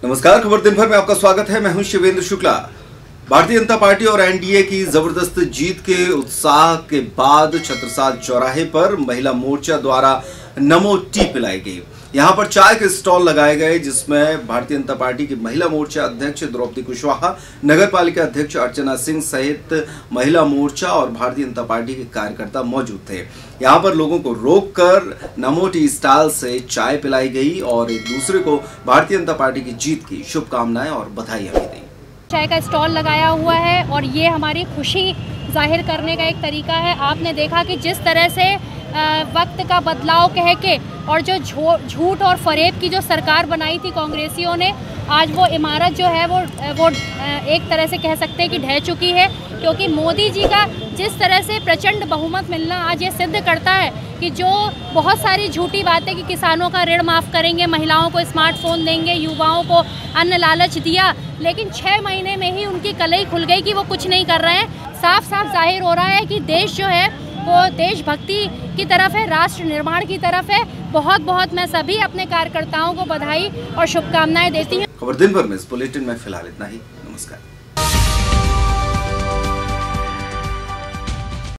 नमस्कार, खबर दिन भर में आपका स्वागत है। मैं हूं शिवेंद्र शुक्ला। भारतीय जनता पार्टी और एनडीए की जबरदस्त जीत के उत्साह के बाद छत्रसाल चौराहे पर महिला मोर्चा द्वारा नमो टी पिलाई गई। यहां पर चाय के स्टॉल लगाए गए, जिसमें भारतीय जनता पार्टी की महिला मोर्चा अध्यक्ष द्रौपदी कुशवाहा, नगर पालिका अध्यक्ष अर्चना सिंह सहित महिला मोर्चा और भारतीय जनता पार्टी के कार्यकर्ता मौजूद थे। यहां पर लोगों को रोककर नमो टी स्टॉल से चाय पिलाई गई और एक दूसरे को भारतीय जनता पार्टी की जीत की शुभकामनाएं और बधाइयां भी दी। चाय का स्टॉल लगाया हुआ है और ये हमारी खुशी जाहिर करने का एक तरीका है। आपने देखा कि जिस तरह से वक्त का बदलाव कह के और जो झूठ और फरेब की जो सरकार बनाई थी कांग्रेसियों ने, आज वो इमारत जो है वो एक तरह से कह सकते हैं कि ढह चुकी है, क्योंकि मोदी जी का जिस तरह से प्रचंड बहुमत मिलना आज ये सिद्ध करता है कि जो बहुत सारी झूठी बातें कि किसानों का ऋण माफ़ करेंगे, महिलाओं को स्मार्टफोन देंगे, युवाओं को अन्न लालच दिया, लेकिन 6 महीने में ही उनकी कलई खुल गई कि वो कुछ नहीं कर रहे हैं। साफ साफ जाहिर हो रहा है कि देश जो है वो देशभक्ति की तरफ है, राष्ट्र निर्माण की तरफ है। बहुत बहुत मैं सभी अपने कार्यकर्ताओं को बधाई और शुभकामनाएं देती हूँ। खबर दिन भर में इस बुलेटिन में फिलहाल इतना ही। नमस्कार।